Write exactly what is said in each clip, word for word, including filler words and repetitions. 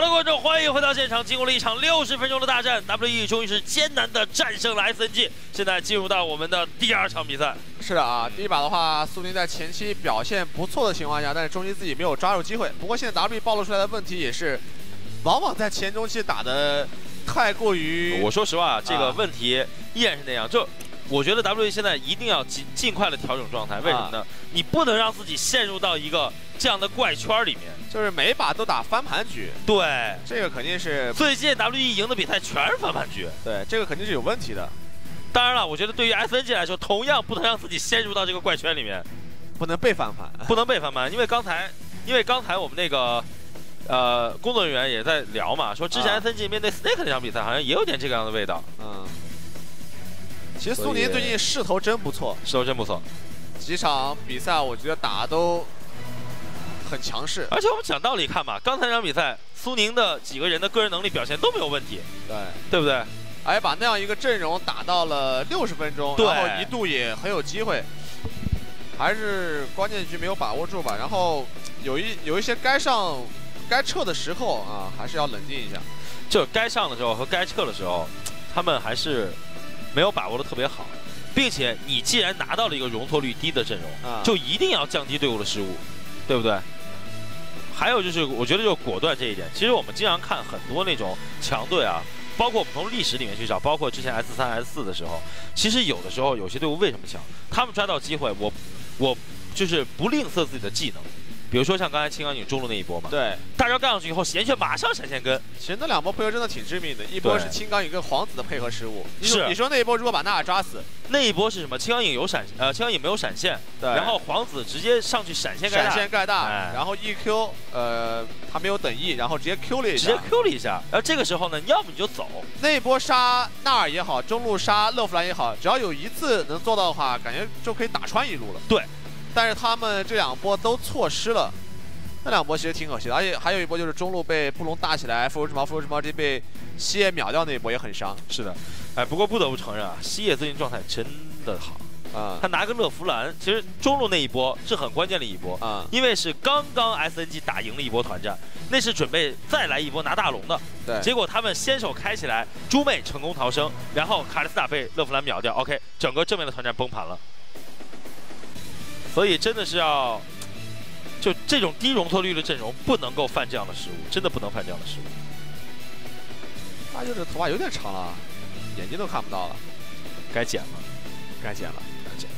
好了，观众，欢迎回到现场。经过了一场六十分钟的大战 ，W E 终于是艰难的战胜了 S N G。现在进入到我们的第二场比赛。 是的啊，第一把的话，苏宁在前期表现不错的情况下，但是中期自己没有抓住机会。不过现在 W E 暴露出来的问题也是，往往在前中期打的太过于…… 我说实话，这个问题依然是那样。就我觉得 W E 现在一定要尽尽快的调整状态。为什么呢？啊、你不能让自己陷入到一个这样的怪圈里面。 就是每把都打翻盘局， 对， 这个肯定是最近 W E 赢的比赛全是翻盘局， 对，这个肯定是有问题的。 当然了，我觉得对于 S N G 来说，同样不能让自己陷入到这个怪圈里面， 不能被翻盘， 不能被翻盘，因为刚才，因为刚才我们那个呃工作人员也在聊嘛，说之前 S N G 面对 Snake 那场比赛好像也有点这个样的味道。 嗯，其实苏宁最近势头真不错， 势头真不错， 几场比赛我觉得打都 很强势， 而且我们讲道理看嘛，刚才那场比赛，苏宁的几个人的个人能力表现都没有问题， 对对不对？ 而且把那样一个阵容打到了六十分钟，然后一度也很有机会，还是关键局没有把握住吧。然后有一有一些该上该撤的时候啊，还是要冷静一下。 就该上的时候和该撤的时候，他们还是没有把握的特别好，并且你既然拿到了一个容错率低的阵容，啊、就一定要降低队伍的失误，对不对？ 还有就是，我觉得就果断这一点。其实我们经常看很多那种强队啊，包括我们从历史里面去找，包括之前 S 三、S 四的时候，其实有的时候有些队伍为什么强？他们抓到机会，我我就是不吝啬自己的技能。比如说像刚才青钢影中路那一波嘛，对，大招干上去以后，贤炫马上闪现根。 其实那两波配合真的挺致命的，一波是青钢影跟皇子的配合失误。 是， 你说那一波如果把纳尔抓死， 那一波是什么？青钢影有闪，呃，青钢影没有闪现，对，然后皇子直接上去闪现盖大， 闪现盖大，哎、然后 E Q， 呃，他没有等 E， 然后直接 Q 了一下， 直接 Q 了一下。然后这个时候呢，要么你就走。 那一波杀纳尔也好，中路杀勒弗兰也好，只要有一次能做到的话，感觉就可以打穿一路了。 对， 但是他们这两波都错失了。 那两波其实挺可惜的，而且还有一波就是中路被布隆大起来，复仇之矛、复仇之矛这被西野秒掉那一波也很伤。 是的，哎，不过不得不承认啊，西野最近状态真的好啊。他拿个勒弗兰，其实中路那一波是很关键的一波啊，因为是刚刚 S N G 打赢了一波团战，那是准备再来一波拿大龙的。对，结果他们先手开起来，猪妹成功逃生，然后卡莉斯塔被勒弗兰秒掉 ，OK， 整个正面的团战崩盘了。所以真的是要。 就这种低容错率的阵容，不能够犯这样的失误，真的不能犯这样的失误。 那就是头发有点长了，眼睛都看不到了， 该剪了， 该剪了， 该剪了。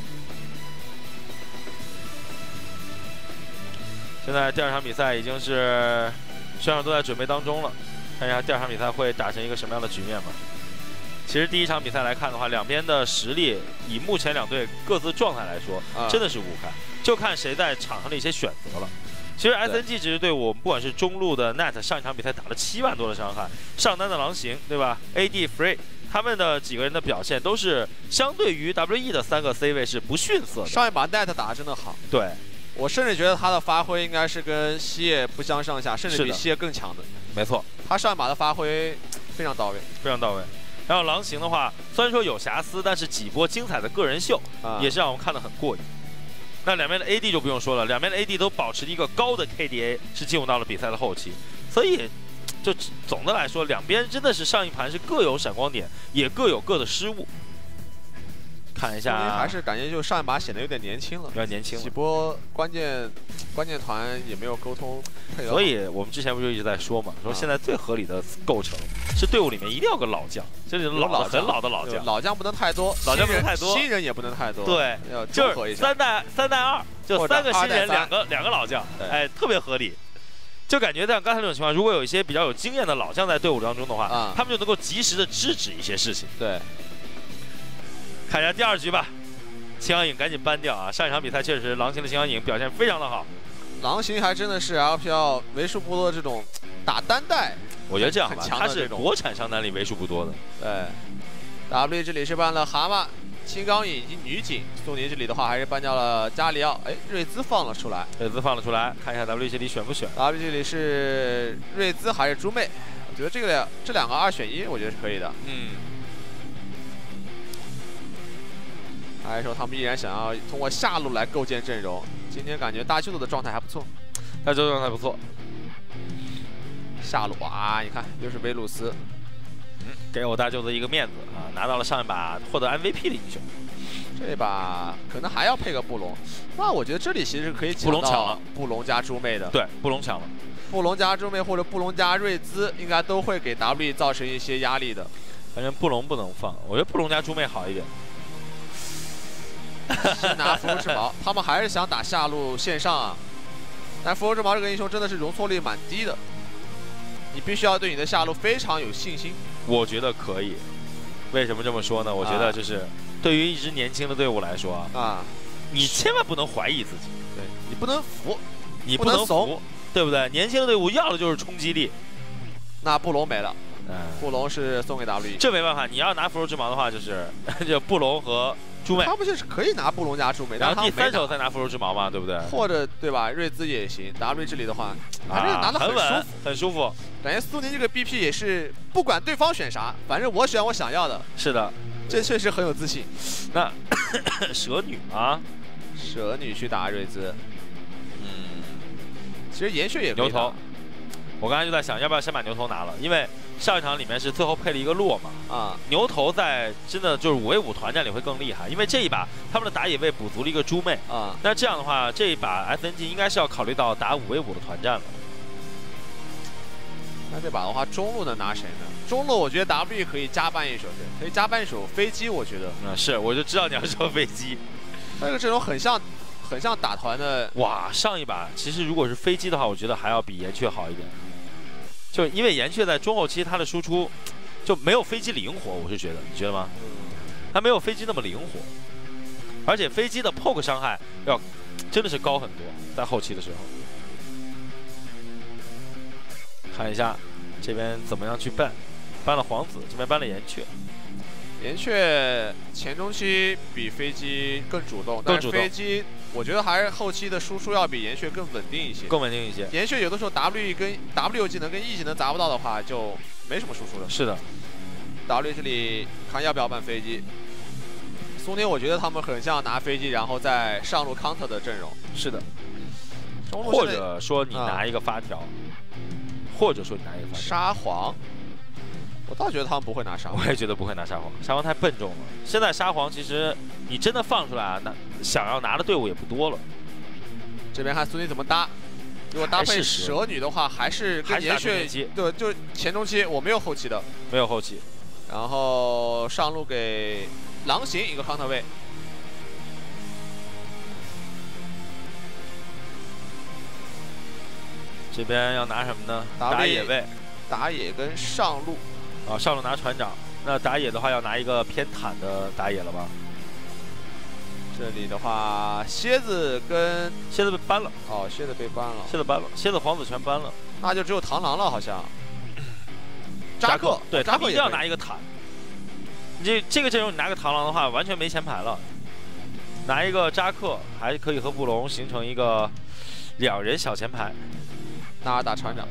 现在第二场比赛已经是选手都在准备当中了，看一下第二场比赛会打成一个什么样的局面吧。其实第一场比赛来看的话，两边的实力以目前两队各自状态来说，啊、真的是无看。 就看谁在场上的一些选择了。其实 S N G 这支队伍，不管是中路的 Net 上一场比赛打了七万多的伤害，上单的狼行，对吧 ？A D Free 他们的几个人的表现都是相对于 W E 的三个 C 位是不逊色的。 上一把 Net 打得真的好，对我甚至觉得他的发挥应该是跟西野不相上下，甚至比西野更强的。 没错， 他上一把的发挥非常到位， 非常到位。然后狼行的话，虽然说有瑕疵，但是几波精彩的个人秀、啊、也是让我们看得很过瘾。 那两边的 A D 就不用说了，两边的 A D 都保持一个高的 K D A， 是进入到了比赛的后期，所以就总的来说，两边真的是上一盘是各有闪光点，也各有各的失误。看一下， 还是感觉就上一把显得有点年轻了， 有点年轻了。 几波关键关键团也没有沟通配合， 所以我们之前不就一直在说嘛，说现在最合理的构成是队伍里面一定要有个老将，这里老的很老的老将， 老将不能太多， 老将不能太多， 新人也不能太多， 对，就是三带三带二，就三个新人，两个两个老将，哎，特别合理。就感觉像刚才这种情况，如果有一些比较有经验的老将在队伍当中的话，啊、他们就能够及时的制止一些事情。对。 看一下第二局吧，青阳影赶紧搬掉啊！上一场比赛确实狼行的青阳影表现非常的好， 狼行还真的是 L P L 为数不多这种打单带， 我觉得这样吧，他是国产上单里为数不多的。对 ，W 这里是搬了蛤蟆、青钢影以及女警，苏宁这里的话还是搬掉了加里奥，哎，瑞兹放了出来， 瑞兹放了出来，看一下 W 这里选不选 ？W 这里是瑞兹还是猪妹？我觉得这个这两个二选一，我觉得是可以的。嗯。 还是说他们依然想要通过下路来构建阵容？今天感觉大舅子的状态还不错， 大舅子状态不错。 下路啊，你看又是维鲁斯， 嗯，给我大舅子一个面子啊，拿到了上一把获得 M V P 的英雄。 这一把可能还要配个布隆，那我觉得这里其实可以布隆抢了， 布隆加猪妹的。 对，布隆抢了。 布隆加猪妹或者布隆加瑞兹，应该都会给 W E 造成一些压力的。 反正布隆不能放，我觉得布隆加猪妹好一点。 先拿芙蓉之矛，他们还是想打下路线上啊。但芙蓉之矛这个英雄真的是容错率蛮低的，你必须要对你的下路非常有信心。 我觉得可以。为什么这么说呢？我觉得就是对于一支年轻的队伍来说啊， 啊你千万不能怀疑自己， 对你不能服， 你不能怂。 对不对？年轻的队伍要的就是冲击力。 那布隆没了， 嗯， 布隆是送给 W E。 这没办法，你要拿芙蓉之矛的话，就是就布隆和猪妹。 他不就是可以拿布隆加猪妹， 然后第三手再拿芙蓉之矛嘛，对不对？ 或者对吧？瑞兹也行。W E 这里的话，反正拿的很舒服， 很舒服。 感觉苏宁这个 B P 也是不管对方选啥，反正我选我想要的。 是的， 这确实很有自信。 那蛇女啊， 蛇女去打瑞兹。 其实岩血也牛头，我刚才就在想，要不要先把牛头拿了？因为上一场里面是最后配了一个洛嘛， 啊， 牛头在真的就是五 v 五团战里会更厉害，因为这一把他们的打野位补足了一个猪妹啊， 那这样的话，这一把 S N G 应该是要考虑到打五 v 五的团战了。 那这把的话，中路能拿谁呢？中路我觉得 W E 可以加办一手，可以加办一手飞机，我觉得。 嗯，是，我就知道你要说飞机， 但是这种很像。 很像打团的哇！上一把其实如果是飞机的话，我觉得还要比岩雀好一点，就因为岩雀在中后期它的输出就没有飞机灵活，我是觉得，你觉得吗？它没有飞机那么灵活，而且飞机的 poke 伤害要真的是高很多，在后期的时候。看一下这边怎么样去办，搬了皇子，这边搬了岩雀。 岩雀前中期比飞机更主动，但是飞机我觉得还是后期的输出要比岩雀更稳定一些。 更稳定一些。 岩雀有的时候 W 跟 W 技能跟 E 技能砸不到的话，就没什么输出了。 是的。 W 这里看要不要办飞机。苏宁我觉得他们很像拿飞机然后再上路 counter 的阵容。 是的。或者说你拿一个发条，嗯、或者说你拿一个发条。 沙皇。 我倒觉得他们不会拿沙皇， 我也觉得不会拿沙皇，沙皇太笨重了。现在沙皇其实你真的放出来啊，那想要拿的队伍也不多了。 这边看苏宁怎么搭，如果搭配蛇女的话，还是跟岩血对，就前中期我没有后期的， 没有后期。 然后上路给狼行一个 counter 位。 这边要拿什么呢？打野位， 打野跟上路。 啊，上路拿船长，那打野的话要拿一个偏坦的打野了吧？ 这里的话，蝎子跟蝎子被搬了。 哦，蝎子被搬了。 蝎子搬了，蝎子皇子全搬了。 那就只有螳螂了，好像。扎克， 对， 扎克一定要拿一个坦。你这这个阵容你拿个螳螂的话，完全没前排了。拿一个扎克，还可以和布隆形成一个两人小前排。 纳尔打船长。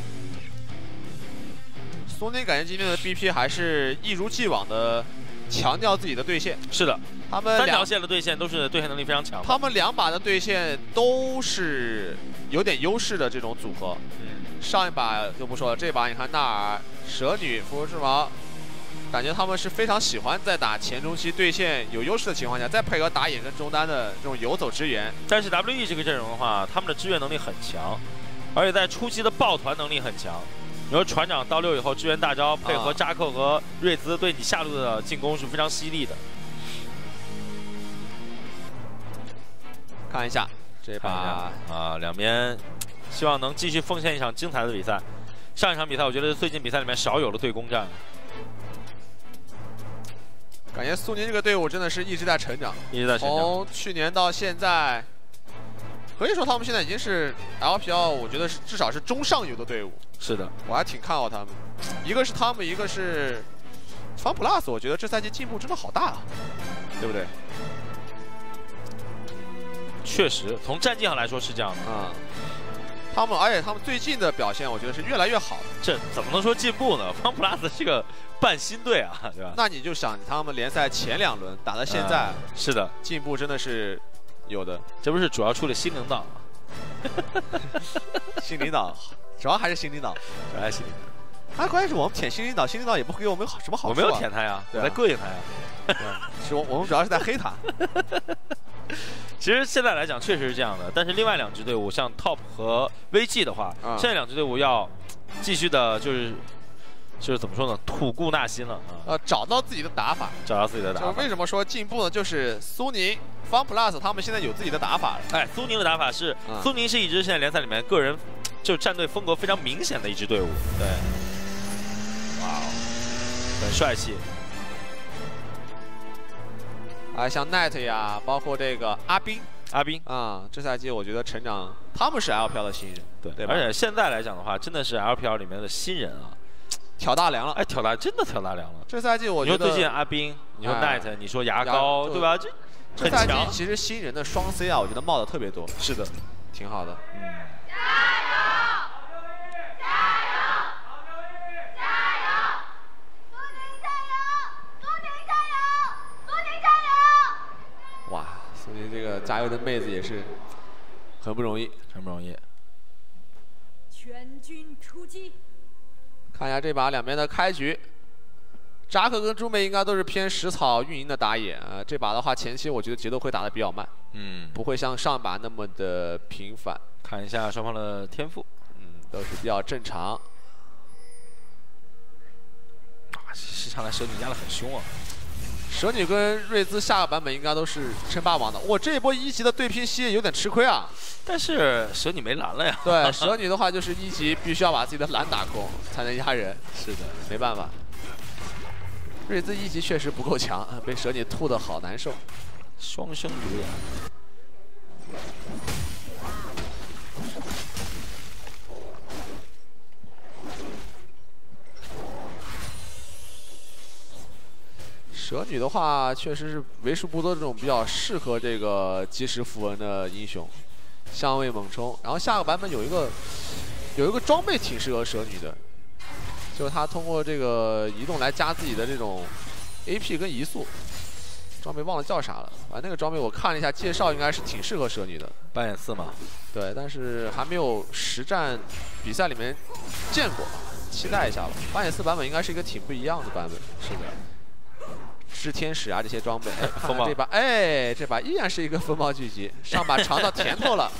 苏宁感觉今天的 B P 还是一如既往的强调自己的对线。 是的， 他们三条线的对线都是对线能力非常强。 他们两把的对线都是有点优势的这种组合。 嗯， 上一把就不说了，这把你看纳尔、蛇女、芙蓉之矛，感觉他们是非常喜欢在打前中期对线有优势的情况下，再配合打野跟中单的这种游走支援。 但是 W E 这个阵容的话，他们的支援能力很强，而且在初期的抱团能力很强。 你说船长到六以后支援大招，配合扎克和瑞兹，对你下路的进攻是非常犀利的。 看一下这把啊，两边希望能继续奉献一场精彩的比赛。上一场比赛我觉得最近比赛里面少有了对攻战， 感觉苏宁这个队伍真的是一直在成长， 一直在成长。 从去年到现在。 可以说他们现在已经是 L P L， 我觉得是至少是中上游的队伍。 是的， 我还挺看好他们。一个是他们，一个是 FunPlus， 我觉得这赛季进步真的好大啊，对不对？ 确实，从战绩上来说是这样的啊、嗯。他们，而且他们最近的表现，我觉得是越来越好的。 这怎么能说进步呢 ？FunPlus 是个半新队啊，对吧？ 那你就想他们联赛前两轮打到现在， 嗯、是的， 进步真的是。 有的， 这不是主要出了新领导吗？ 新领导主要还是新领导， 主要还是新领导。 哎，关键是我们舔新领导，新领导也不会给我们好什么好处、啊。 我没有舔他呀，我在膈应他呀。 对，是我我们主要是在黑他。 其实现在来讲确实是这样的，但是另外两支队伍像 Top 和 V G 的话，嗯、现在两支队伍要继续的就是就是怎么说呢，吐故纳新了啊。 呃，找到自己的打法， 找到自己的打法。 就为什么说进步呢？就是苏宁、方 plus 他们现在有自己的打法了。 哎，苏宁的打法是，嗯、苏宁是一支现在联赛里面个人就战队风格非常明显的一支队伍。对，哇哦，很帅气。 啊，像 Net 呀，包括这个阿斌， 阿斌啊、嗯，这赛季我觉得成长，他们是 L P L 的新人， 对对吧？ 而且现在来讲的话，真的是 L P L 里面的新人啊， 挑大梁了。 哎，挑大真的挑大梁了。 这赛季我觉得， 你说最近阿斌，你说 Net，、哎、你说牙膏，对吧？这这赛季其实新人的双 C 啊，我觉得冒的特别多。 是的， 挺好的。嗯。哇，苏宁这个加油的妹子也是很不容易， 很不容易。 全军出击。 看一下这把两边的开局，扎克跟朱梅应该都是偏食草运营的打野啊、呃。这把的话，前期我觉得节奏会打得比较慢，嗯，不会像上把那么的频繁。 看一下双方的天赋， 嗯，都是比较正常。 啊，上来蛇女压得很凶啊。 蛇女跟瑞兹下个版本应该都是称霸王的。哇，这一波一级的对拼西野有点吃亏啊。 但是蛇女没蓝了呀。 对，蛇女的话就是一级必须要把自己的蓝打空才能压人。 是的， 没办法。瑞兹一级确实不够强，被蛇女吐得好难受。 双生独眼。 蛇女的话，确实是为数不多这种比较适合这个即时符文的英雄，相位猛冲。然后下个版本有一个有一个装备挺适合蛇女的，就是她通过这个移动来加自己的这种 A P 跟移速。装备忘了叫啥了，反正那个装备我看了一下介绍，应该是挺适合蛇女的。 扮演四嘛。对， 但是还没有实战比赛里面见过，期待一下吧。扮演四版本应该是一个挺不一样的版本。 是的。 炽天使啊，这些装备，哎，看看这把，哎，这把依然是一个风暴聚集，上把尝到甜头了。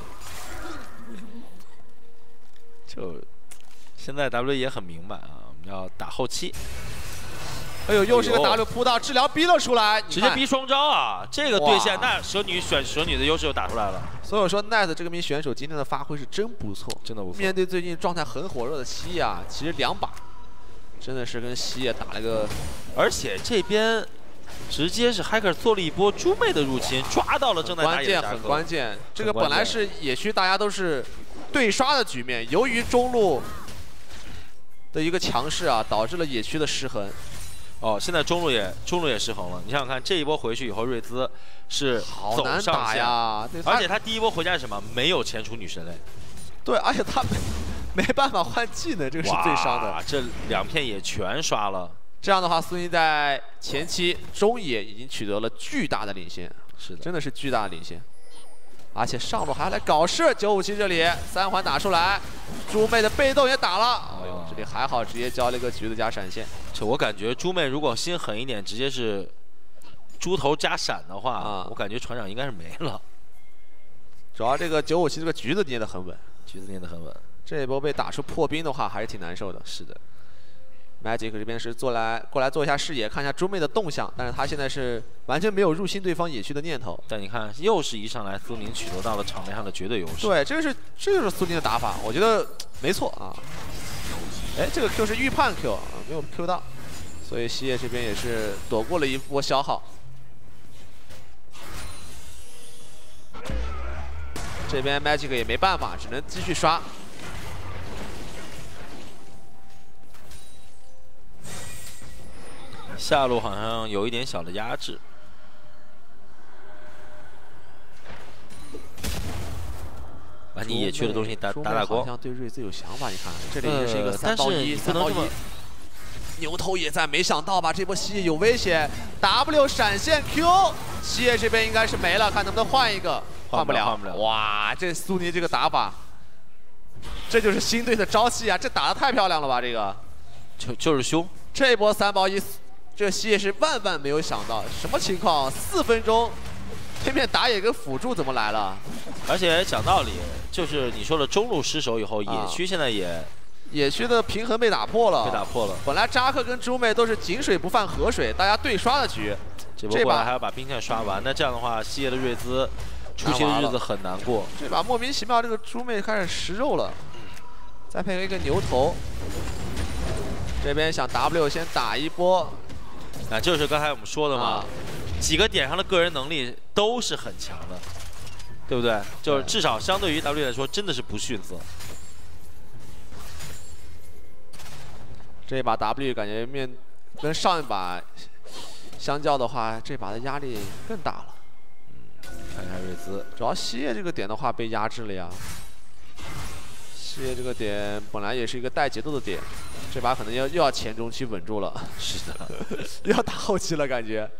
就现在 W 也很明白啊，我们要打后期。 哎呦，又是个 W 扑到，治疗逼了出来， 直接逼双招啊！这个对线，那蛇女选蛇女的优势又打出来了。 所以我说 Nice 这个名选手今天的发挥是真不错， 真的不错。 面对最近状态很火热的西野啊，其实两把。真的是跟西野打了个， 而且这边直接是 Hacker 做了一波猪妹的入侵，抓到了正在打野的关键，很关键。这个本来是野区大家都是对刷的局面，由于中路的一个强势啊，导致了野区的失衡。 哦，现在中路也中路也失衡了。你想想看，这一波回去以后，瑞兹是走上线， 好难打呀！ 而且他第一波回家是什么？没有前出女神类。 对，而且他没没办法换技能，这个是最伤的。 这两片也全刷了。 这样的话，苏宁在前期中野已经取得了巨大的领先。 是的， 真的是巨大的领先。而且上路还要来搞事，九五七这里三环打出来，猪妹的被动也打了。哎呦，这里还好，直接交了一个橘子加闪现。 这我感觉猪妹如果心狠一点，直接是猪头加闪的话，啊、我感觉船长应该是没了。 主要这个九五七这个橘子捏得很稳， 橘子捏得很稳。 这一波被打出破冰的话，还是挺难受的。 是的 ，Magic 这边是做来过来做一下视野，看一下猪妹的动向，但是他现在是完全没有入侵对方野区的念头。 但你看，又是一上来苏宁取得到了场面上的绝对优势。 对，这个是这就是苏宁的打法，我觉得没错啊。哎，这个 Q 是预判 Q 啊，没有 Q 到，所以西野这边也是躲过了一波消耗。这边 Magic 也没办法，只能继续刷。 下路好像有一点小的压制。把你野区的东西打打打光。 好像对瑞兹有想法，你看这里也是一个三包一，三包一。牛头也在，没想到吧？这波西野有危险 ，W 闪现 Q， 西野这边应该是没了，看能不能换一个。换不了，换不了！哇，这苏宁这个打法， 这就是新队的朝气啊！这打得太漂亮了吧？这个， 就就是凶。 这一波三包一，这西野是万万没有想到，什么情况？四分钟，对面打野跟辅助怎么来了？ 而且讲道理，就是你说的中路失守以后，野区现在也。 野区的平衡被打破了， 被打破了。 本来扎克跟猪妹都是井水不犯河水，大家对刷的局， 这波过来还要把兵线刷完。那这样的话，西野的瑞兹出席的日子很难过。 这把莫名其妙，这个猪妹开始食肉了，再配合一个牛头，这边想 W 先打一波。 啊，就是刚才我们说的嘛，啊、几个点上的个人能力都是很强的，对不对？就是至少相对于 W 来说，真的是不逊色。 这一把 W 感觉面跟上一把相较的话，这把的压力更大了。 嗯，看看瑞兹， 主要西野这个点的话被压制了呀。西野这个点本来也是一个带节奏的点，这把可能要又要前中期稳住了。 是的， 又要打后期了感觉。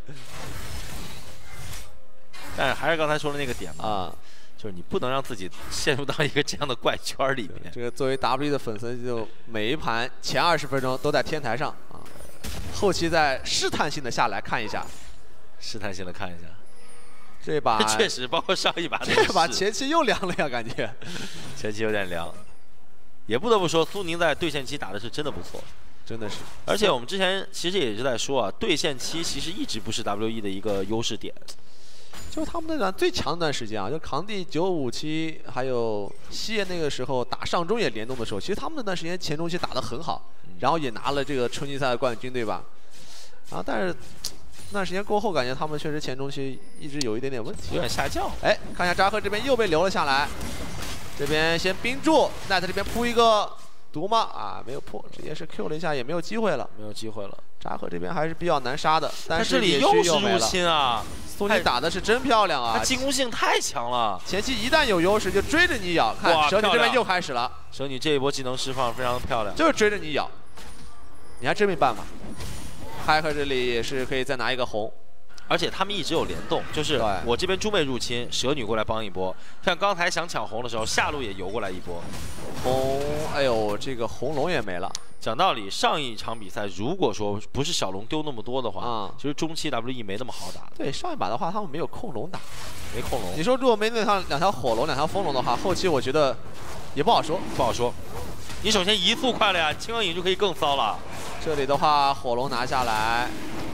但是还是刚才说的那个点嘛。 啊。 就是你不能让自己陷入到一个这样的怪圈里面。 这个作为 W 的粉丝，就每一盘前二十分钟都在天台上啊，后期再试探性的下来看一下， 试探性的看一下。 这把确实，包括上一把， 这把前期又凉了呀，感觉。 前期有点凉，也不得不说，苏宁在对线期打的是真的不错， 真的是。 而且我们之前其实也是在说啊，对线期其实一直不是 W E 的一个优势点。 就他们那段最强那段时间啊，就扛地九五七，还有西野那个时候打上中野联动的时候，其实他们那段时间前中期打得很好，然后也拿了这个春季赛的冠军，对吧？啊，但是那段时间过后，感觉他们确实前中期一直有一点点问题， 有点下降。 哎，看一下扎克这边又被留了下来，这边先冰住，奈特这边扑一个毒吗？啊，没有扑，直接是 Q 了一下，也没有机会了， 没有机会了。扎克这边还是比较难杀的，但是这里又是入侵啊！ 苏宁打的是真漂亮啊！ 他进攻性太强了， 前期一旦有优势就追着你咬。看蛇女这边又开始了， 蛇女这一波技能释放非常的漂亮， 就是追着你咬，你还真没办法。嗨克这里也是可以再拿一个红， 而且他们一直有联动，就是我这边猪妹入侵，蛇女过来帮一波。像刚才想抢红的时候，下路也游过来一波。 红，哎呦，这个红龙也没了。 讲道理，上一场比赛如果说不是小龙丢那么多的话，啊、嗯，其实中期 W E 没那么好打。 对，上一把的话他们没有控龙打， 没控龙。 你说如果没那趟两条火龙、两条风龙的话，后期我觉得也不好说， 不好说。你首先移速快了呀，青钢影就可以更骚了。 这里的话，火龙拿下来，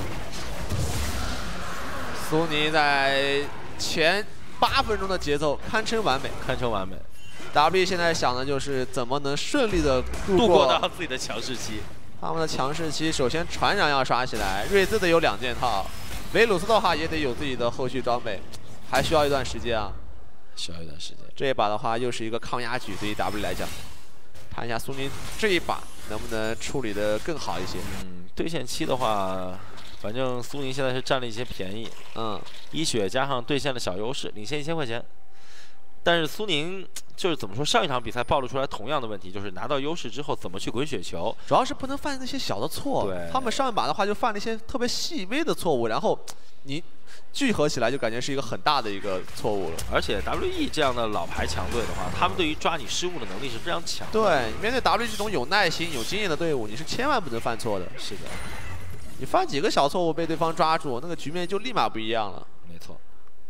苏宁在前八分钟的节奏堪称完美， 堪称完美。 W 现在想的就是怎么能顺利的度过到自己的强势期。 他们的强势期，首先船长要刷起来，瑞兹得有两件套，维鲁斯的话也得有自己的后续装备，还需要一段时间啊。 需要一段时间。 这一把的话又是一个抗压局，对于 W 来讲，看一下苏宁这一把能不能处理的更好一些。 嗯，对线期的话，反正苏宁现在是占了一些便宜。嗯，一血加上对线的小优势，领先一千块钱。 但是苏宁就是怎么说，上一场比赛暴露出来同样的问题，就是拿到优势之后怎么去滚雪球， 主要是不能犯那些小的错。对，他们上一把的话就犯了一些特别细微的错误，然后你聚合起来就感觉是一个很大的一个错误了。 而且 W E 这样的老牌强队的话，他们对于抓你失误的能力是非常强的。 对，面对 W E 这种有耐心、有经验的队伍，你是千万不能犯错的。 是的， 你犯几个小错误被对方抓住，那个局面就立马不一样了。 没错。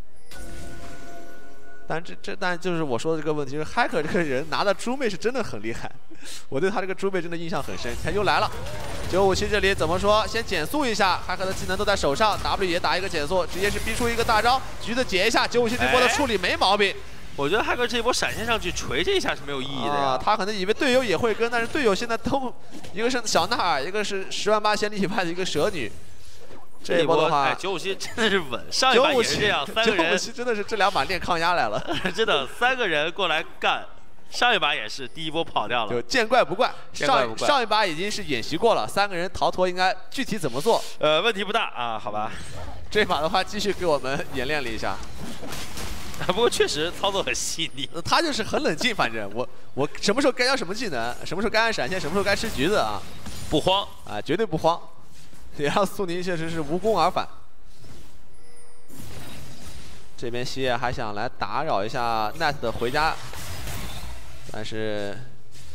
但这这但就是我说的这个问题，就是嗨克这个人拿的猪妹是真的很厉害，我对他这个猪妹真的印象很深。他又来了，九五七这里怎么说？先减速一下，嗨克的技能都在手上 ，W 也打一个减速，直接是逼出一个大招，橘子解一下。九五七这波的处理没毛病。 我觉得嗨克这一波闪现上去锤这一下是没有意义的呀。 啊、他可能以为队友也会跟，但是队友现在都一个是小纳尔，一个是十万八千里外的一个蛇女。 这一波的话，九五七真的是稳，上一把也是这样，三个人。 九五七真的是这两把练抗压来了， 真的三个人过来干，上一把也是第一波跑掉了， 就见怪不怪。上上一把已经是演习过了，三个人逃脱应该具体怎么做？ 呃，问题不大啊，好吧。 这把的话继续给我们演练了一下， 不过确实操作很细腻。 他就是很冷静，反正我我什么时候该要什么技能，什么时候该按闪现，什么时候该吃橘子啊， 不慌啊，绝对不慌。 也让苏宁确实是无功而返。这边西野还想来打扰一下 Net 的回家，但是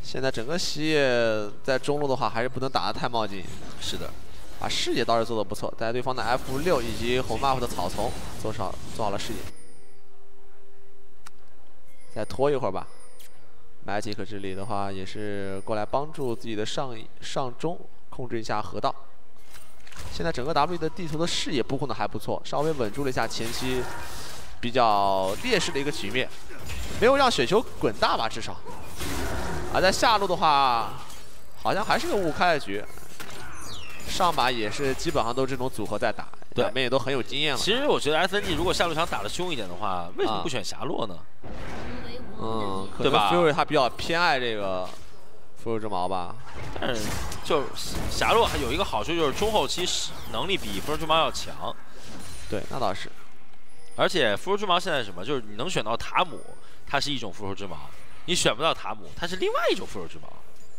现在整个西野在中路的话，还是不能打得太冒进。 是的， 啊，视野倒是做得不错，在对方的 F 六以及红 buff 的草丛做少做好了视野。再拖一会儿吧。Magic 这里的话也是过来帮助自己的上上中控制一下河道。现在整个 W 的地图的视野布控的还不错，稍微稳住了一下前期比较劣势的一个局面，没有让雪球滚大吧，至少。而在下路的话，好像还是个五五开的局。上把也是基本上都是这种组合在打， 对， 两边也都很有经验了。 其实我觉得 S N G 如果下路场打得凶一点的话，为什么不选霞洛呢？ 嗯，可能 Fury 他比较偏爱这个复仇之矛吧。 但是就霞洛还有一个好处就是中后期能力比复仇之矛要强。 对，那倒是。 而且复仇之矛现在是什么？就是你能选到塔姆，它是一种复仇之矛；你选不到塔姆，它是另外一种复仇之矛。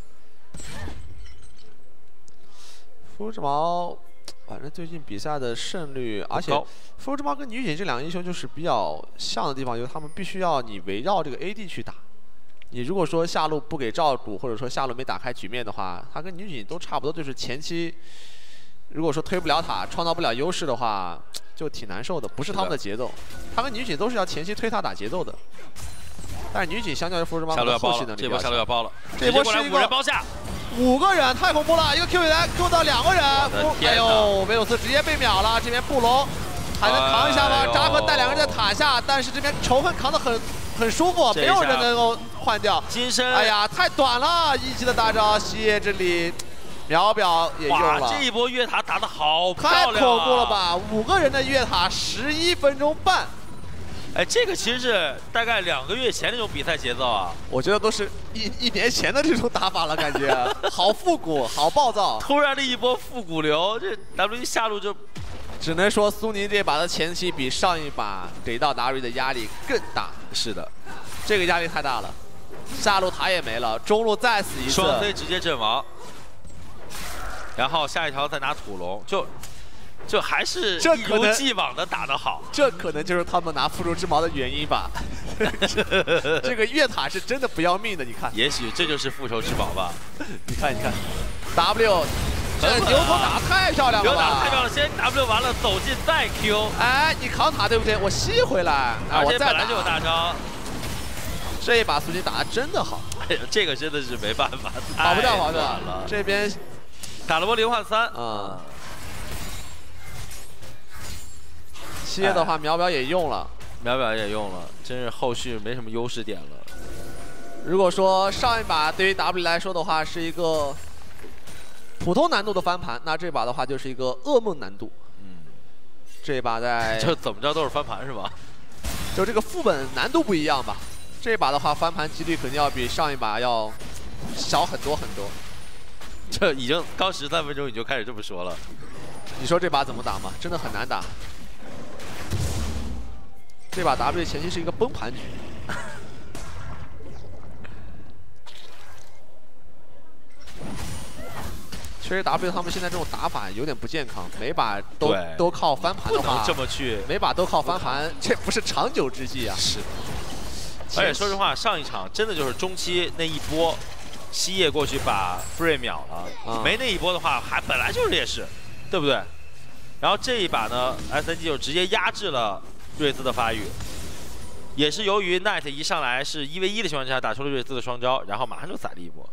复仇之矛，反正最近比赛的胜率，而且复仇之矛跟女警这两个英雄就是比较像的地方，就是他们必须要你围绕这个 A D 去打。你如果说下路不给照顾，或者说下路没打开局面的话，他跟女警都差不多，就是前期如果说推不了塔，创造不了优势的话，就挺难受的。不是他们的节奏，他跟女警都是要前期推塔打节奏的。但是女警相较于复仇之矛的后期能力比较强， 这波下路要包了， 这波是一个五人包下。 五个人太恐怖了，一个 Q 来 Q 到两个人，哎呦，维鲁斯直接被秒了。这边布隆还能扛一下吗？扎克带两个人在塔下，但是这边仇恨扛得很很舒服，没有人能够换掉。 金身， 哎呀，太短了！一级的大招，西野这里秒表也用了。 哇，这一波越塔打得好漂亮、啊， 太恐怖了吧！五个人的越塔，十一分钟半。 哎，这个其实是大概两个月前那种比赛节奏啊， 我觉得都是一一年前的这种打法了，感觉好复古，好暴躁。 突然的一波复古流，这 W 下路就只能说苏宁这把的前期比上一把给到 W 的压力更大。 是的， 这个压力太大了，下路塔也没了，中路再死一次， 双飞直接阵亡，然后下一条再拿土龙，就。就还是一如既往的打得好， 这可能就是他们拿复仇之矛的原因吧。这个越塔是真的不要命的，你看。 也许这就是复仇之矛吧。 你看，你看 ，W， 这牛头打太漂亮了吧！ 牛打太漂亮了，先 W 完了走近再 Q。 哎，你扛塔对不对？我吸回来， 而且本来就有大招。 这一把苏宁打的真的好。 哎呀，这个真的是没办法， 跑不掉，跑不掉了。这边打了波零换三啊。西野的话，秒表也用了， 秒表也用了，真是后续没什么优势点了。 如果说上一把对于 W 来说的话是一个普通难度的翻盘，那这把的话就是一个噩梦难度。嗯，这把在就怎么着都是翻盘是吧？ 就这个副本难度不一样吧。这把的话翻盘几率肯定要比上一把要小很多很多。 这已经刚十三分钟你就开始这么说了， 你说这把怎么打吗？真的很难打。这把 W 前期是一个崩盘局，确实 W 他们现在这种打法有点不健康，每把都都靠翻盘的话， 不能这么去， 每把都靠翻盘，这不是长久之计啊。 是。而且说实话，上一场真的就是中期那一波，西野过去把 Free 秒了，嗯、没那一波的话，还本来就是劣势，对不对？然后这一把呢 ，S N G 就直接压制了瑞兹的发育，也是由于 Knight 一上来是一 v 一的情况下打出了瑞兹的双招，然后马上就宰了一波。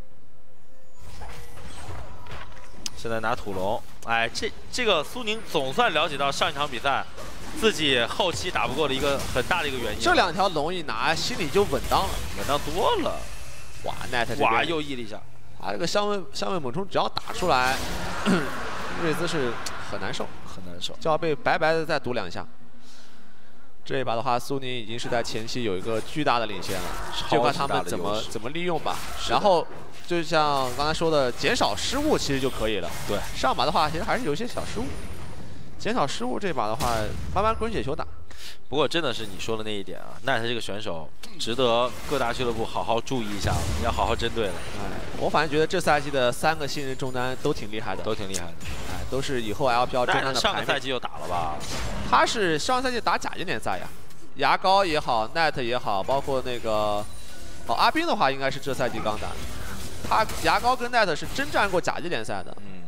现在拿土龙，哎，这这个苏宁总算了解到上一场比赛自己后期打不过的一个很大的一个原因。 这两条龙一拿，心里就稳当了， 稳当多了。 哇 ，Knight 这边哇又 E 了一下， 他这个香味香味猛冲只要打出来，瑞兹是很难受， 很难受， 就要被白白的再赌两下。这一把的话，苏宁已经是在前期有一个巨大的领先了，就看他们怎么怎么利用吧。然后就像刚才说的，减少失误其实就可以了。对，上把的话其实还是有一些小失误，减少失误这把的话，慢慢滚雪球打。 不过真的是你说的那一点啊，奈特这个选手值得各大俱乐部好好注意一下，要好好针对了。 哎，我反正觉得这赛季的三个新人中单都挺厉害的， 都挺厉害的。 哎，都是以后 L P L 中单的排名。 上个赛季就打了吧？ 他是上个赛季打甲级联赛呀，牙膏也好 ，Net 也好，包括那个哦阿斌的话，应该是这赛季刚打。 他牙膏跟 Net 是征战过甲级联赛的。 嗯。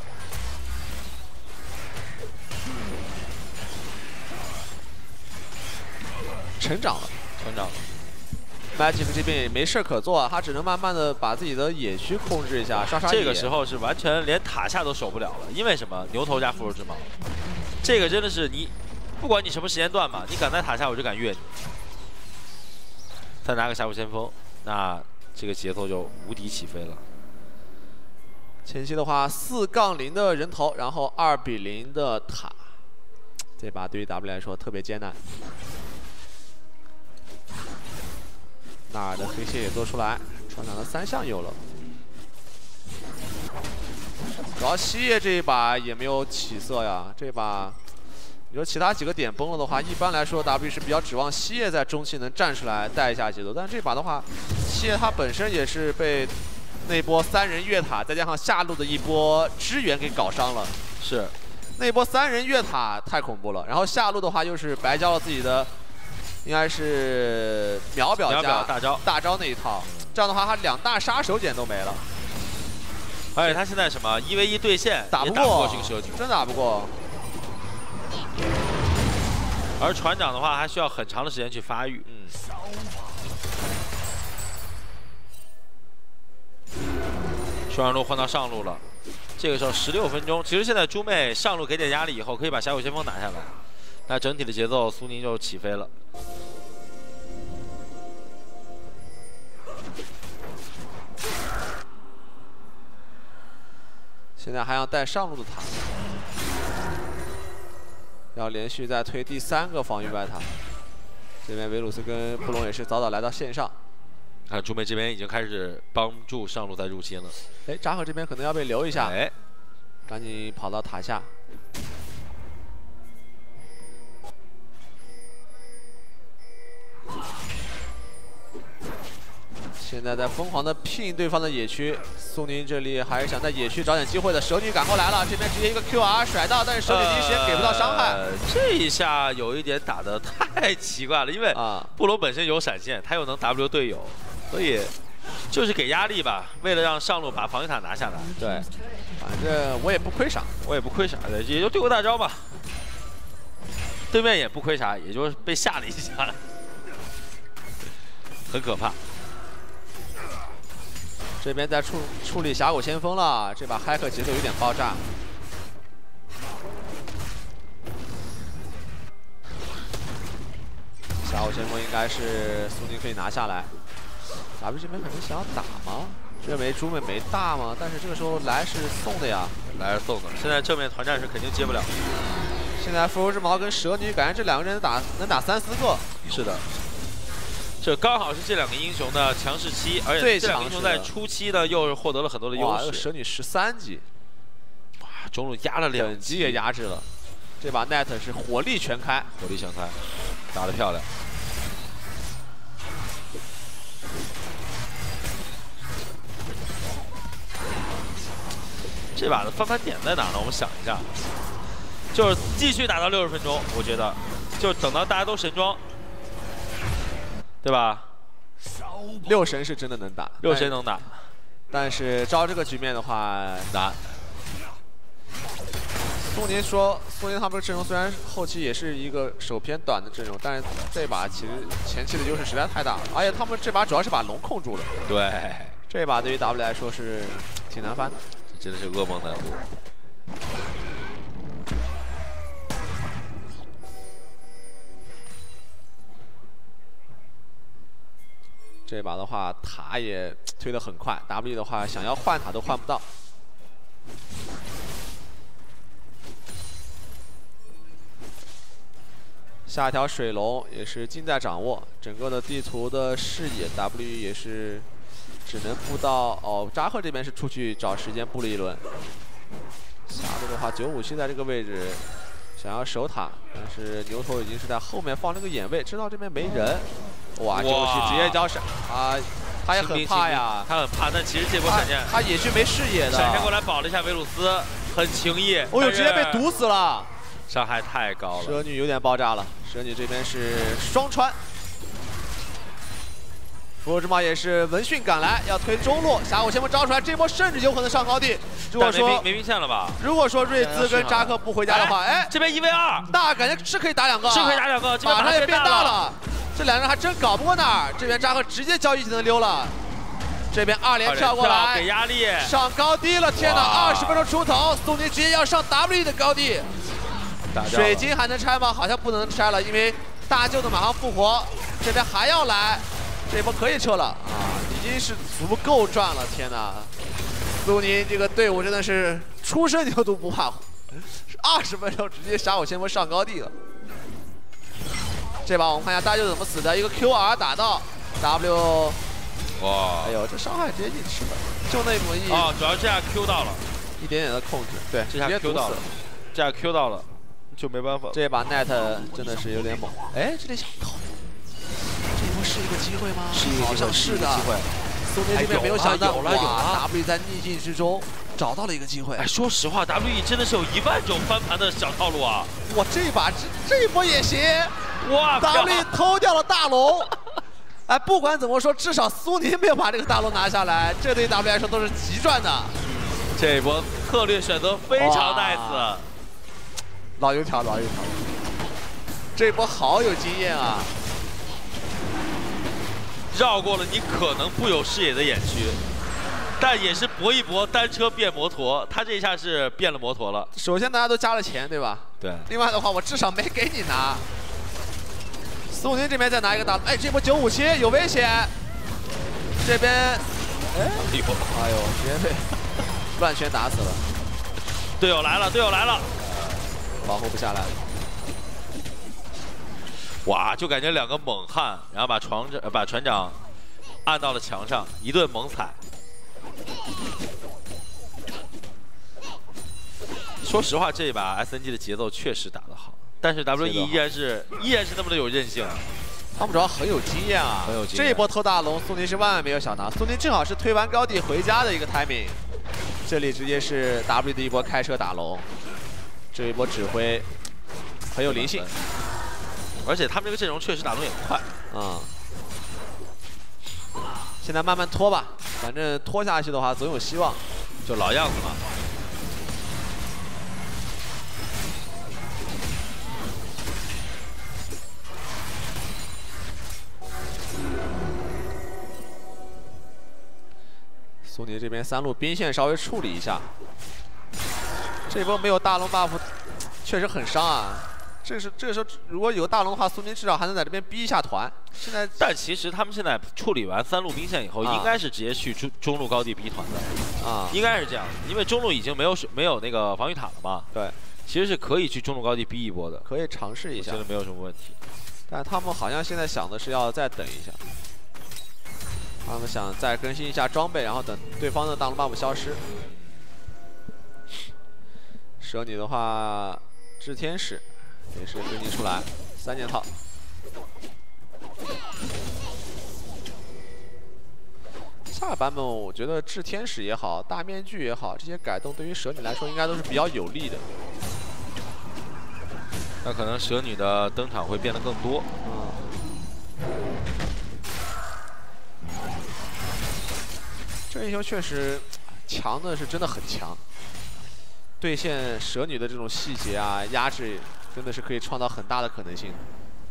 成长了， 成长了。 Magic 这边也没事可做啊，他只能慢慢的把自己的野区控制一下，刷刷野。 这个时候是完全连塔下都守不了了，因为什么？牛头加复仇之矛，这个真的是你，不管你什么时间段嘛，你敢在塔下，我就敢越你。再拿个峡谷先锋，那这个节奏就无敌起飞了。 前期的话，四杠零的人头，然后二比零的塔，这把对于 W 来说特别艰难。 纳尔的黑蟹也做出来，船长的三项有了。主要西叶这一把也没有起色呀，这一把你说其他几个点崩了的话，一般来说 W 是比较指望西叶在中期能站出来带一下节奏，但是这把的话，西叶他本身也是被那波三人越塔再加上下路的一波支援给搞伤了。 是， 那波三人越塔太恐怖了，然后下路的话又是白交了自己的。 应该是秒表加大招大招那一套，这样的话他两大杀手锏都没了。 而且他现在什么一 v 一对线打不过这个蛇女， 真打不过。 而船长的话还需要很长的时间去发育。嗯。双人路换到上路了，这个时候十六分钟，其实现在猪妹上路给点压力以后，可以把峡谷先锋拿下来。 那整体的节奏，苏宁就起飞了。 现在还要带上路的塔，要连续再推第三个防御外塔。这边维鲁斯跟布隆也是早早来到线上。 看猪妹这边已经开始帮助上路在入侵了。 哎，扎克这边可能要被留一下， 哎， 赶紧跑到塔下。 现在在疯狂的拼对方的野区，苏宁这里还是想在野区找点机会的。蛇女赶过来了，这边直接一个 Q R 甩到，但是蛇女第一时间给不到伤害。 呃、这一下有一点打得太奇怪了，因为啊，布隆本身有闪现，他又能 W 队友，所以就是给压力吧，为了让上路把防御塔拿下来。 对，反正我也不亏啥， 我也不亏啥的，也就对过大招吧。对面也不亏啥，也就是被吓了一下，很可怕。 这边在处处理峡谷先锋了，这把骇客节奏有点爆炸。峡谷先锋应该是苏宁可以拿下来。W 这边可能想要打吗？认为猪妹没大吗？但是这个时候来是送的呀， 来是送的。现在正面团战是肯定接不了。 现在复仇之矛跟蛇女，感觉这两个人能打能打三四个。 是的。 这刚好是这两个英雄的强势期，而且这两个英雄在初期呢又是获得了很多的优势。 蛇女十三级， 哇，中路压了两级， 等级也压制了。这把 Net 是火力全开， 火力全开，打得漂亮。这把的翻盘点在哪呢？我们想一下，就是继续打到六十分钟，我觉得，就等到大家都神装。 对吧？ 六神是真的能打， 六神能打， 但是照这个局面的话难。 苏宁说，苏宁他们的阵容虽然后期也是一个手偏短的阵容，但是这把其实前期的优势实在太大了，而且他们这把主要是把龙控住了。 对， 这把对于 W 来说是挺难翻的， 真的是噩梦难度。 这把的话，塔也推得很快 ，W 的话想要换塔都换不到。下一条水龙也是近在掌握，整个的地图的视野 ，W 也是只能布到哦，扎克这边是出去找时间布了一轮。下路的话，九五七在这个位置想要守塔，但是牛头已经是在后面放了个眼位，知道这边没人。 哇！九五七直接交闪啊，他也很怕呀， 他很怕，但其实这波闪现， 他野区没视野的， 闪现过来保了一下维鲁斯，很情义。 哦呦，直接被毒死了， 伤害太高了。 蛇女有点爆炸了，蛇女这边是双穿， 复活之矛也是闻讯赶来，要推中路，峡谷先锋招出来，这波甚至有可能上高地。如果说没兵线了吧？ 如果说瑞兹跟扎克不回家的话，哎， 这边一 v 二， 那感觉是可以打两个， 是可以打两个， 马上也变大了。这两人还真搞不过那儿，这边扎克直接交易技能溜了。 这边二连跳过来， 给压力， 上高地了！天哪，二十分钟出头，苏宁直接要上 W 的高地。水晶还能拆吗？好像不能拆了，因为大舅子马上复活，这边还要来，这波可以撤了啊！已经是足够赚了，天哪！苏宁这个队伍真的是初生牛犊不怕虎，二十分钟直接峡谷先锋上高地了。这把我们看一下大舅怎么死的，一个 Q R 打到 W。 哇！ 哎呦，这伤害直接一吃了，就那么一啊，主要这下 Q 到了， 一点点的控制，对， 这下 Q 到了，这下 Q 到了，就没办法。 这把 Net 真的是有点猛，哎，这里想靠，这波是一个机会吗？ 是一个好像是的。机会。苏宁这边没有想到，哇 ，W 在逆境之中找到了一个机会。 哎，说实话 ，W E 真的是有一万种翻盘的小套路啊！ 哇，这把这这一波也行， 哇 ，W 偷掉了大龙。 哎，不管怎么说，至少苏宁没有把这个大龙拿下来，这对 W 来说都是极赚的。 这一波策略选择非常 nice， 老油条，老油条，这一波好有经验啊！ 绕过了你可能不有视野的眼区，但也是搏一搏，单车变摩托，他这一下是变了摩托了。 首先大家都加了钱，对吧？ 对。另外的话，我至少没给你拿。 苏宁这边再拿一个大，哎，这波九五七有危险，这边，哎，哎呦，直接被乱拳打死了。 队友来了，队友来了， 保护不下来。 哇，就感觉两个猛汉，然后把船长把船长按到了墙上，一顿猛踩。说实话，这一把 S N G 的节奏确实打得好。 但是 W E 依然是依然是那么的有韧性， 他们主要很有经验啊， 很有经验。 这一波偷大龙，苏宁是万万没有想到，苏宁正好是推完高地回家的一个 timing， 这里直接是 W 的一波开车打龙，这一波指挥很有灵性， 而且他们这个阵容确实打龙也快啊、嗯。现在慢慢拖吧，反正拖下去的话总有希望， 就老样子嘛。 苏宁这边三路兵线稍微处理一下，这波没有大龙 buff， 确实很伤啊。这是这个时候如果有大龙的话，苏宁至少还能在这边逼一下团。现在， 但其实他们现在处理完三路兵线以后，啊、应该是直接去中中路高地逼团的啊，应该是这样，因为中路已经没有没有那个防御塔了嘛。 对， 其实是可以去中路高地逼一波的， 可以尝试一下， 觉得没有什么问题。 但他们好像现在想的是要再等一下。 他们想再更新一下装备，然后等对方的大龙 buff 消失。蛇女的话，炽天使也是更新出来三件套。下个版本我觉得炽天使也好，大面具也好，这些改动对于蛇女来说应该都是比较有利的。 那可能蛇女的登场会变得更多。 嗯。 这英雄确实强的是真的很强，兑现蛇女的这种细节啊、压制，真的是可以创造很大的可能性。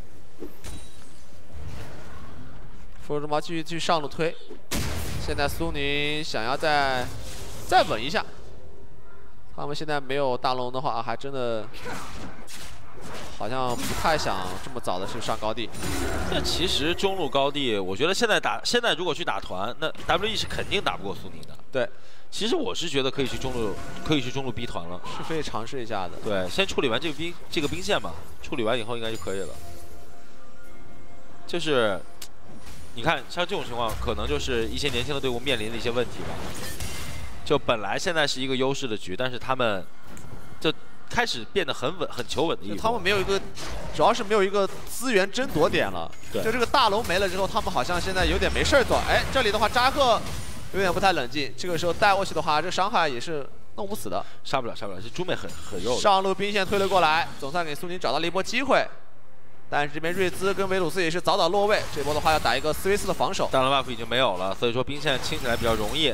复活之矛继续继续上路推，现在苏宁想要再再稳一下，他们现在没有大龙的话，还真的好像不太想这么早的去上高地。 那其实中路高地，我觉得现在打现在如果去打团，那 W E 是肯定打不过苏宁的。 对， 其实我是觉得可以去中路，可以去中路逼团了， 是可以尝试一下的。 对，先处理完这个兵这个兵线嘛，处理完以后应该就可以了。就是，你看像这种情况，可能就是一些年轻的队伍面临的一些问题吧。就本来现在是一个优势的局，但是他们就开始变得很稳、很求稳的一。 他们没有一个，主要是没有一个资源争夺点了。 对。 就这个大龙没了之后，他们好像现在有点没事儿做。哎，这里的话扎克有点不太冷静，这个时候带过去的话，这伤害也是弄不死的。 杀不了，杀不了，这猪妹很很肉。 上路兵线推了过来，总算给苏宁找到了一波机会。 但是这边瑞兹跟维鲁斯也是早早落位，这波的话要打一个四 v 四的防守。 大龙 buff 已经没有了，所以说兵线清起来比较容易。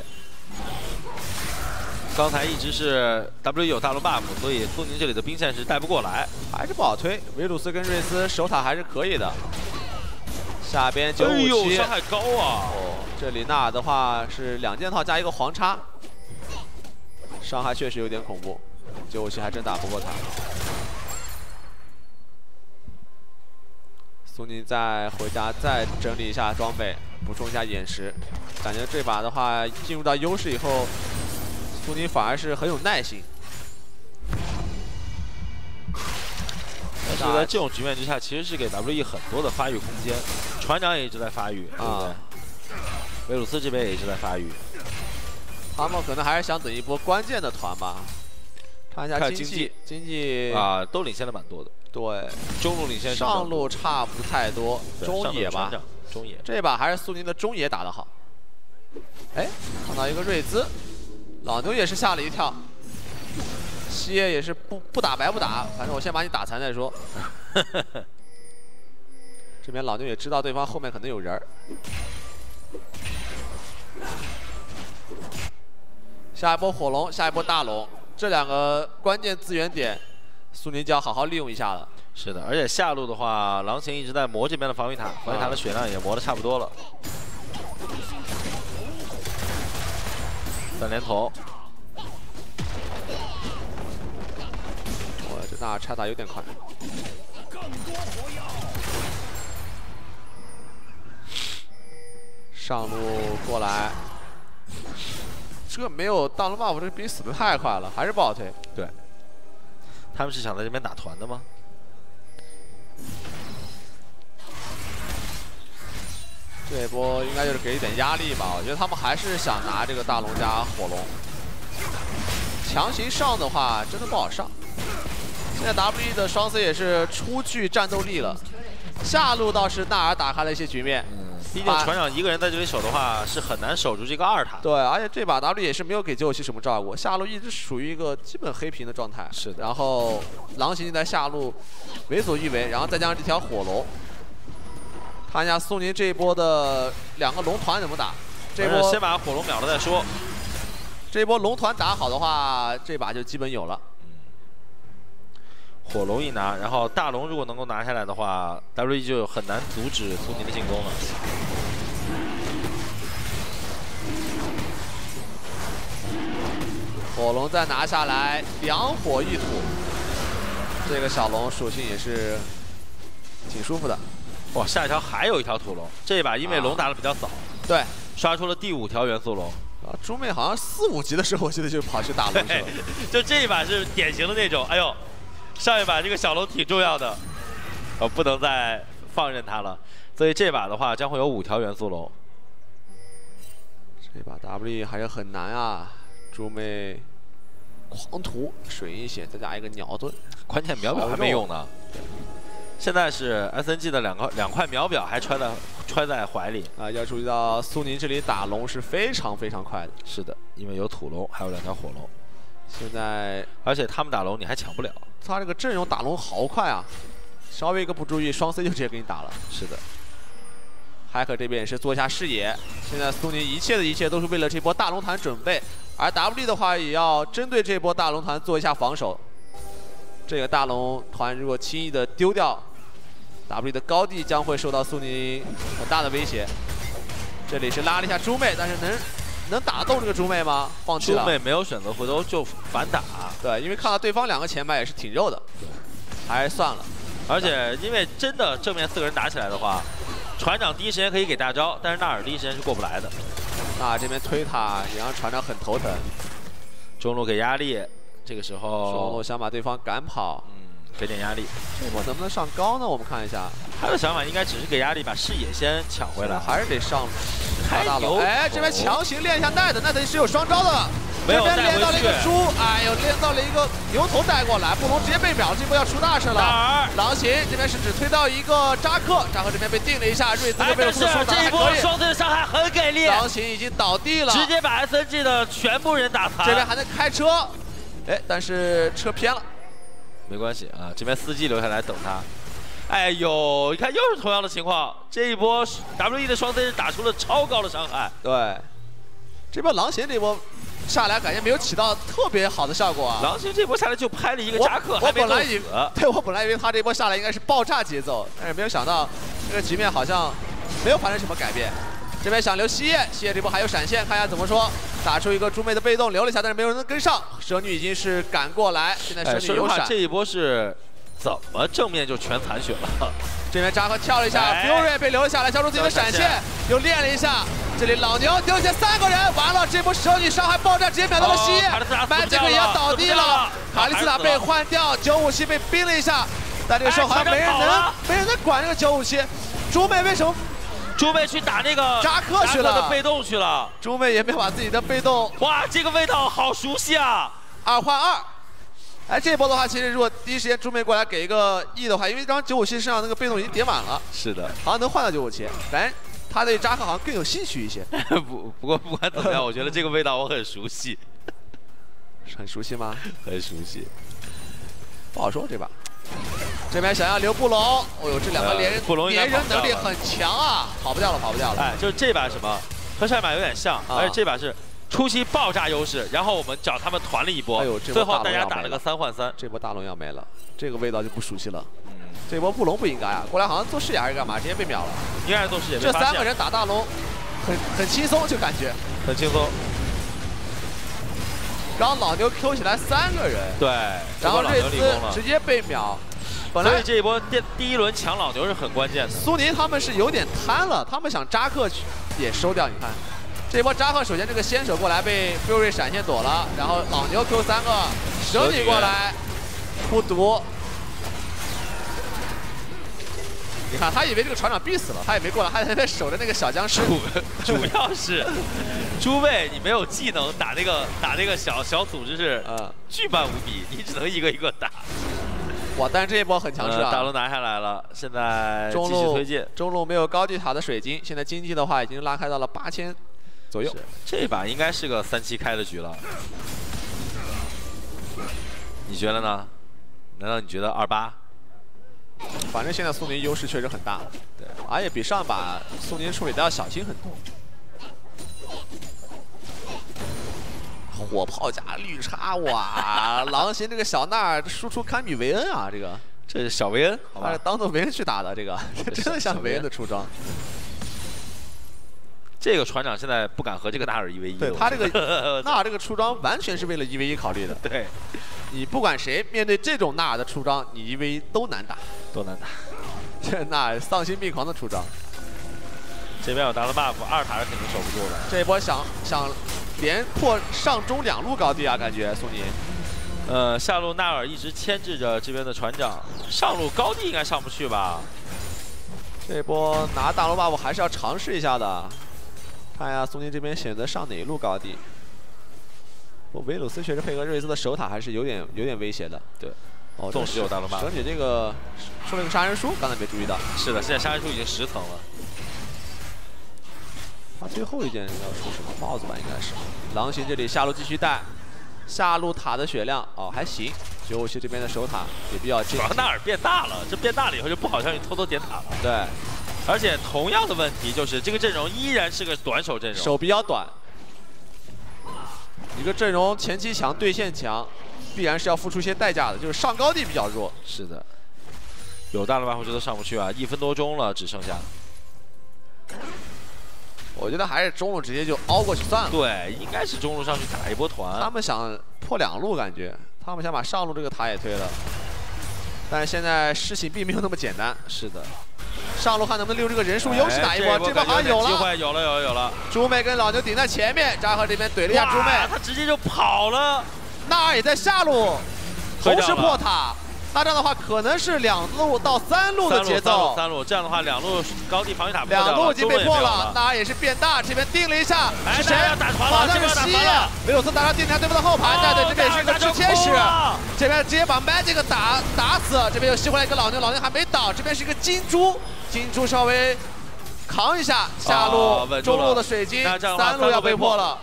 刚才一直是 W 有大龙 buff， 所以苏宁这里的兵线是带不过来， 还是不好推。维鲁斯跟瑞兹守塔还是可以的。下边九五七， 哎呦，伤害高啊！ 哦，这里纳尔的话是两件套加一个黄叉，伤害确实有点恐怖。九五七还真打不过他。 苏宁再回家再整理一下装备，补充一下眼石。感觉这把的话进入到优势以后，苏宁反而是很有耐心。 但是在这种局面之下，其实是给 W E 很多的发育空间。船长也一直在发育，对不对？维鲁斯这边也一直在发育。 他们可能还是想等一波关键的团吧。看一下经济，经济啊，都领先了蛮多的。 对， 中路领先， 上路差不太多，中野吧， 中野。 这把还是苏宁的中野打得好。哎，看到一个瑞兹，老牛也是吓了一跳。西野也是不不打白不打，反正我先把你打残再说。这边老牛也知道对方后面可能有人儿。下一波火龙，下一波大龙，这两个关键资源点。 苏宁就要好好利用一下了。 是的，而且下路的话，狼行一直在磨这边的防御塔，防御塔的血量也磨得差不多了。三连头， 我这那拆塔有点快。上路过来，这没有大龙 buff， 这兵死得太快了，还是不好推。 对。 他们是想在这边打团的吗？ 这一波应该就是给一点压力吧。我觉得他们还是想拿这个大龙加火龙。强行上的话，真的不好上。现在 W E 的双 C 也是初具战斗力了。下路倒是纳尔打开了一些局面。 嗯，毕竟船长一个人在这里守的话，是很难守住这个二塔。 对，而且这把 W 也是没有给九九七什么照顾，下路一直属于一个基本黑屏的状态。 是的。 然后狼行在下路为所欲为，然后再加上这条火龙，看一下苏宁这一波的两个龙团怎么打。这波先把火龙秒了再说。 这一波龙团打好的话，这把就基本有了。 火龙一拿，然后大龙如果能够拿下来的话 ，W E 就很难阻止苏宁的进攻了。 火龙再拿下来，两火一土，这个小龙属性也是挺舒服的。 哇，下一条还有一条土龙，这一把因为龙打的比较早， 啊、对， 刷出了第五条元素龙。 啊，猪妹好像四五级的时候，我记得就跑去打龙去了。 就这一把是典型的那种，哎呦。 上一把这个小龙挺重要的，呃，不能再放任它了。所以这把的话将会有五条元素龙。 这把 W E 还是很难啊！猪妹狂屠水银血，再加一个鸟盾， 关键秒表还没用呢。现在是 S N G 的两个两块秒表还揣在揣在怀里啊！要注意到苏宁这里打龙是非常非常快的。 是的，因为有土龙，还有两条火龙。 现在， 而且他们打龙你还抢不了。 他这个阵容打龙好快啊，稍微一个不注意，双 C 就直接给你打了。 是的， 海可这边也是做一下视野。现在苏宁一切的一切都是为了这波大龙团准备，而 W E 的话也要针对这波大龙团做一下防守。这个大龙团如果轻易的丢掉 ，W E 的高地将会受到苏宁很大的威胁。这里是拉了一下猪妹，但是能。 能打得动这个猪妹吗？放弃了。 猪妹没有选择回头就反打。 对，因为看到对方两个前排也是挺肉的， 对， 还是算了。 而且因为真的正面四个人打起来的话，船长第一时间可以给大招，但是纳尔第一时间是过不来的。 那这边推塔也让船长很头疼。 中路给压力，这个时候中路想把对方赶跑， 嗯，给点压力。 这波能不能上高呢？我们看一下。 他的想法应该只是给压力，把视野先抢回来， 还是得上。 开大龙， 哎，这边强行练一下奈的，奈的是有双招的， 没有这边练到了一个猪，哎呦，练到了一个牛头带过来，布隆直接被秒，这波要出大事了。狼行这边是只推到一个扎克，扎克这边被定了一下，瑞兹被是这一波双 C 的伤害很给力， 狼行已经倒地了， 直接把 S N G 的全部人打残。 这边还能开车，哎，但是车偏了， 没关系啊，这边司机留下来等他。 哎呦，你看又是同样的情况，这一波 W E 的双 C 打出了超高的伤害。 对，这波狼邪这波下来感觉没有起到特别好的效果啊。 狼邪这波下来就拍了一个扎克， 我本来以对我本来以为他这波下来应该是爆炸节奏，但是没有想到这个局面好像没有发生什么改变。这边想留西叶，西叶这波还有闪现，看一下怎么说，打出一个猪妹的被动留了一下，但是没有人能跟上。蛇女已经是赶过来，现在蛇女有闪。 这一波是。 怎么正面就全残血了？ 这边扎克跳了一下 ，Fury 被留了下来，交出自己的闪现，又练了一下。这里老牛丢下三个人，完了，这波蛇女伤害爆炸，直接秒到了西叶 ，Magic 也倒地了，卡莉斯塔被换掉，九五七被冰了一下，但这个时候好像没人能没人能管这个九五七。猪妹为什么？ 猪妹去打那个扎克去了， 的被动去了。 猪妹也没有把自己的被动。 哇，这个味道好熟悉啊！ 二换二。 哎，这一波的话，其实如果第一时间猪妹过来给一个 E 的话，因为刚九五七身上那个被动已经叠满了， 是的， 好像能换到九五七，反正他对扎克好像更有兴趣一些。 不不过不管怎么样，我觉得这个味道我很熟悉， 很熟悉吗？ 很熟悉， 不好说这把。这边想要留布隆，哦呦，这两个连人、呃、连人能力很强啊，跑不掉了，跑不掉了。 哎，就是这把什么和上一把有点像，啊、而且这把是。 初期爆炸优势，然后我们找他们团了一波，哎呦，最后大家打了个三换三。 这波大龙要没了，这个味道就不熟悉了。嗯，这波布隆不应该啊，过来好像做视野还是干嘛，直接被秒了。 应该是做视野。 这三个人打大龙，很很轻松，就感觉很轻松。 刚老牛 Q 起来三个人， 对， 然后瑞兹直接被秒。本来所以这一波第第一轮抢老牛是很关键的。 苏宁他们是有点贪了，他们想扎克也收掉，你看。 这波扎克首先这个先手过来被 Fury 闪现躲了，然后老牛 Q 三个，蛇女过来扑毒。你看他以为这个船长必死了，他也没过来，他在那边守着那个小僵尸。 主主要是猪妹你没有技能打那个打那个小小组织是呃巨慢无比，你只能一个一个打。 哇！但是这一波很强势啊！ 大龙拿下来了，现在中路推进， 中路没有高地塔的水晶，现在经济的话已经拉开到了八千。 左右， 这把应该是个三七开的局了，你觉得呢？难道你觉得二八？ 反正现在苏宁优势确实很大，对，而且比上一把苏宁处理的要小心很多。火炮加绿叉，哇！狼行这个小纳尔输出堪比维恩啊，这个这是小维恩，好吧， 当做维恩去打的，这个这真的像维恩的出装。 这个船长现在不敢和这个纳尔一 v 一。 对他这个纳尔这个出装完全是为了一 v 一考虑的。 对， 你不管谁面对这种纳尔的出装，你一 v 一都难打， 都难打。 这纳尔丧心病狂的出装。 这边有达了 buff， 二塔是肯定守不住的。 这一波想想连破上中两路高地啊，感觉苏宁。 呃，下路纳尔一直牵制着这边的船长，上路高地应该上不去吧？ 这波拿大龙 buff 还是要尝试一下的。 看一下苏宁这边选择上哪一路高地。我维鲁斯确实配合瑞兹的守塔还是有点有点威胁的。对，哦， 纵使有大龙吧。 蛇女这个出了个杀人书，刚才没注意到。 是的，现在杀人书已经十层了。 他最后一件要出什么帽子吧？应该是。狼行这里下路继续带，下路塔的血量哦还行。九五七这边的守塔也比较近。主要纳尔变大了，这变大了以后就不好像你偷偷点塔了。 对。 而且同样的问题就是这个阵容依然是个短手阵容， 手比较短。一个阵容前期强，对线强，必然是要付出一些代价的，就是上高地比较弱。 是的，有大龙 buff 这都上不去啊，一分多钟了，只剩下。 我觉得还是中路直接就凹过去算了。 对，应该是中路上去打一波团。 他们想破两路，感觉他们想把上路这个塔也推了，但是现在事情并没有那么简单。 是的。 上路看能不能利用这个人数优势打一波，这波好像有了， 机会有了有了有了。 猪妹跟老牛顶在前面，扎克这边怼了一下猪妹， 他直接就跑了。 纳尔也在下路，同时破塔，那这样的话可能是两路到三路的节奏。 三路，这样的话两路高地防御塔破掉了，两路已经被破了，纳尔也是变大，这边定了一下，是谁？好像是西叶，维鲁斯打到定下对方的后排，对对，这边也是一个炽天使，这边直接把 Magic 打打死，这边又吸回来一个老牛，老牛还没倒，这边是一个金猪。 金猪稍微扛一下，下路、哦、中路的水晶，三路要被破了。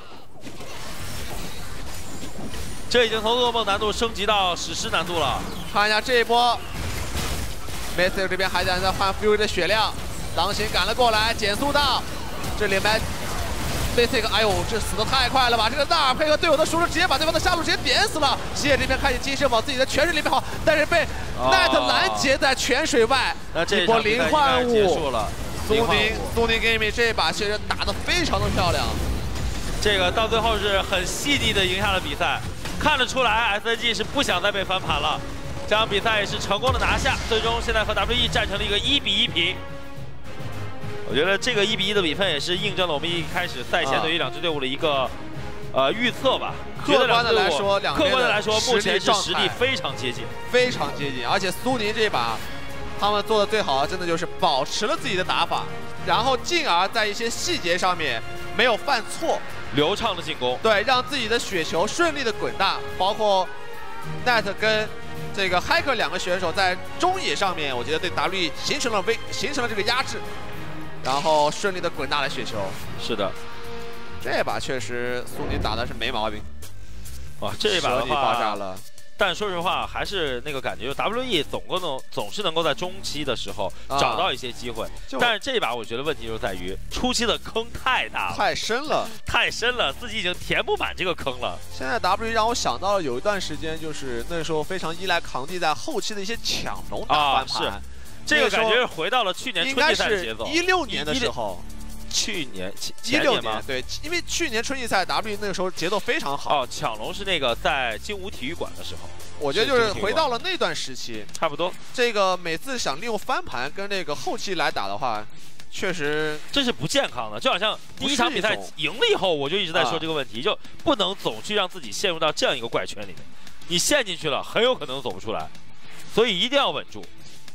这已经从噩梦难度升级到史诗难度了。 看一下这一波， Messi 这边还在在换 Fury 的血量，狼行赶了过来，减速到这里面。 Messi， 哎呦，这死的太快了吧！这个纳尔配合队友的输出，直接把对方的下路直接点死了。西野这边开启金身往自己的泉水里面跑，但是被 Net 拦截在泉水外。 那这一波零换结束了。 苏宁，苏宁 Gaming 这一把确实打得非常的漂亮。 这个到最后是很细腻的赢下了比赛，看得出来 S N G 是不想再被翻盘了。这场比赛也是成功的拿下，最终现在和 W E 战成了一个一比一平。 我觉得这个一比一的比分也是印证了我们一开始赛前对于两支队伍的一个、啊、呃预测吧。 客观的来说， 两客观的来说，目前是实力非常接近， 非常接近。而且苏宁这把，他们做的最好的真的就是保持了自己的打法，然后进而在一些细节上面没有犯错， 流畅的进攻， 对，让自己的雪球顺利的滚大。包括 Net 跟这个 Hiker 两个选手在中野上面，我觉得对 W E 形成了威，形成了这个压制。 然后顺利的滚大了雪球， 是的， 这把确实苏宁打的是没毛病。 哇，这一把的话爆炸了。 但说实话，还是那个感觉，就 W E 总共能总是能够在中期的时候找到一些机会，啊、但是这一把我觉得问题就在于初期的坑太大了， 太深了， 太深了，自己已经填不满这个坑了。 现在 W E 让我想到了有一段时间，就是那时候非常依赖扛地在后期的一些抢龙打翻盘。 啊是 这个感觉是回到了去年春季赛的节奏。 一六年的时候， 去年一六年对，因为去年春季赛 W 那个时候节奏非常好。 哦，抢龙是那个在金武体育馆的时候， 我觉得就是回到了那段时期， 差不多。 这个每次想利用翻盘跟那个后期来打的话，确实这是不健康的。就好像第一场比赛赢了以后，我就一直在说这个问题，就不能总去让自己陷入到这样一个怪圈里面。你陷进去了，很有可能走不出来，所以一定要稳住。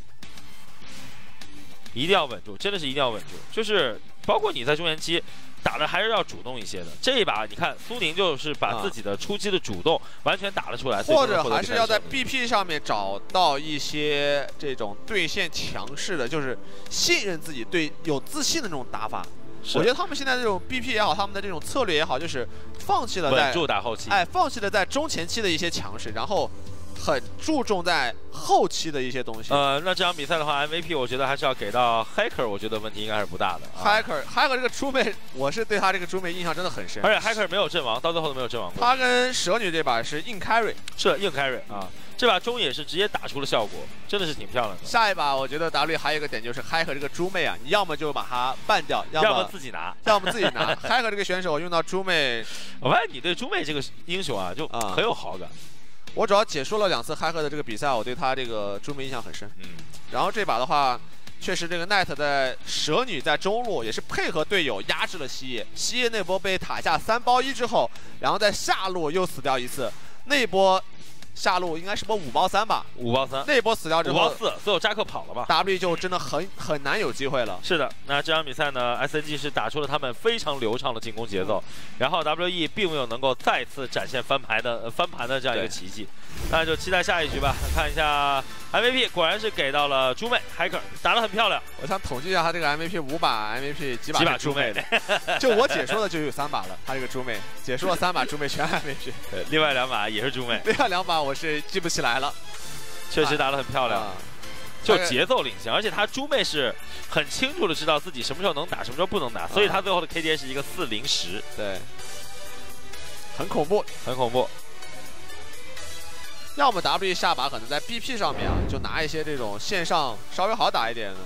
一定要稳住，真的是一定要稳住。就是包括你在中前期打的还是要主动一些的。这一把你看苏宁就是把自己的初期的主动完全打了出来， 或者还是要在 B P 上面找到一些这种对线强势的，就是信任自己、对有自信的那种打法。我觉得他们现在这种 B P 也好，他们的这种策略也好，就是放弃了在稳住打后期， 哎，放弃了在中前期的一些强势，然后。 很注重在后期的一些东西。 呃，那这场比赛的话 ，M V P 我觉得还是要给到 Hiker， 我觉得问题应该是不大的。 啊、Hiker Hiker 这个猪妹，我是对他这个猪妹印象真的很深。 而且 Hiker 没有阵亡，到最后都没有阵亡过。 他跟蛇女这把是硬 carry， 是硬 carry 啊。这把中野是直接打出了效果，真的是挺漂亮的。 下一把我觉得 W 还有一个点就是 Hiker 这个猪妹啊，你要么就把它办掉，要么, 要么自己拿， 要么自己拿。Hiker 这个选手用到猪妹， 我发现你对猪妹这个英雄啊就很有好感。啊我主要解说了两次嗨克的这个比赛，我对他这个猪妹印象很深。嗯，然后这把的话，确实这个 Net 在蛇女在中路也是配合队友压制了西野，西野那波被塔下三包一之后，然后在下路又死掉一次，那波下路应该是波五包三吧？ 五包三， 那波死掉之后， 五包四，最后扎克跑了吧 ？W 就真的很很难有机会了。 是的，那这场比赛呢 ，S N G 是打出了他们非常流畅的进攻节奏，然后 W E 并没有能够再次展现翻盘的、呃、翻盘的这样一个奇迹。那就期待下一局吧，看一下 M V P 果然是给到了猪妹 Hiker， 打得很漂亮。 我想统计一下他这个 M V P 五把 M V P 几把几把猪妹的，就我解说的就有三把了。他这个猪妹解说了三把猪妹全 M V P， 对，另外两把也是猪妹， 另外两把我是记不起来了。 确实打得很漂亮。啊就节奏领先，而且他猪妹是很清楚的知道自己什么时候能打，什么时候不能打，所以他最后的 K D A 是一个四零十， 对，很恐怖， 很恐怖。 要么 W 下把可能在 B P 上面啊，就拿一些这种线上稍微好打一点的。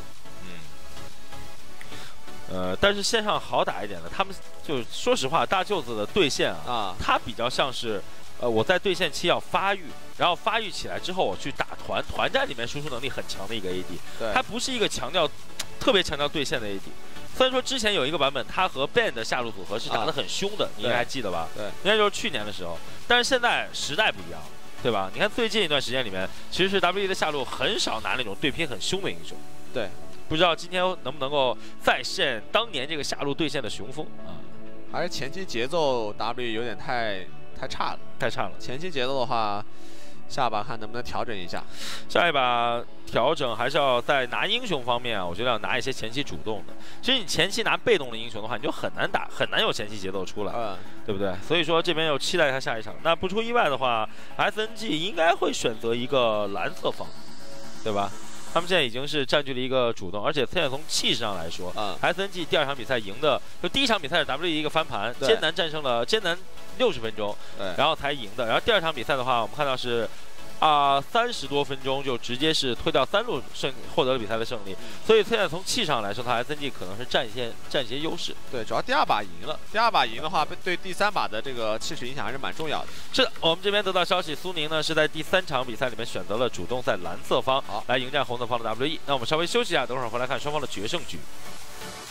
嗯。呃，但是线上好打一点的，他们就说实话，大舅子的对线啊，啊他比较像是，呃，我在对线期要发育。然后发育起来之后，我去打团团战里面输出能力很强的一个 A D， 它不是一个强调特别强调对线的 A D。虽然说之前有一个版本，他和 Ben 的下路组合是打得很凶的，啊、你应该还记得吧？ 对， 应该就是去年的时候。但是现在时代不一样，对吧？你看最近一段时间里面，其实是 W E 的下路很少拿那种对拼很凶的英雄。 对， 不知道今天能不能够再现当年这个下路对线的雄风啊？ 还是前期节奏 W 有点太太差了， 太差了。 前期节奏的话。下把看能不能调整一下， 下一把调整还是要在拿英雄方面啊，我觉得要拿一些前期主动的。其实你前期拿被动的英雄的话，你就很难打，很难有前期节奏出来，嗯，对不对？所以说这边又期待一下下一场。那不出意外的话 ，S N G 应该会选择一个蓝色方，对吧？ 他们现在已经是占据了一个主动，而且现在从气势上来说， 嗯 ，S N G 第二场比赛赢的，就第一场比赛是 W E 一个翻盘，艰难战胜了艰难六十分钟， 对， 然后才赢的。然后第二场比赛的话，我们看到是。啊，三十多分钟就直接是推掉三路胜，获得了比赛的胜利。所以现在从气上来说，它 S N G 可能是占些占些优势。 对，主要第二把赢了，第二把赢的话，对第三把的这个气势影响还是蛮重要的。 是的，我们这边得到消息，苏宁呢是在第三场比赛里面选择了主动在蓝色方来迎战红色方的 W E。那我们稍微休息一下，等会儿回来看双方的决胜局。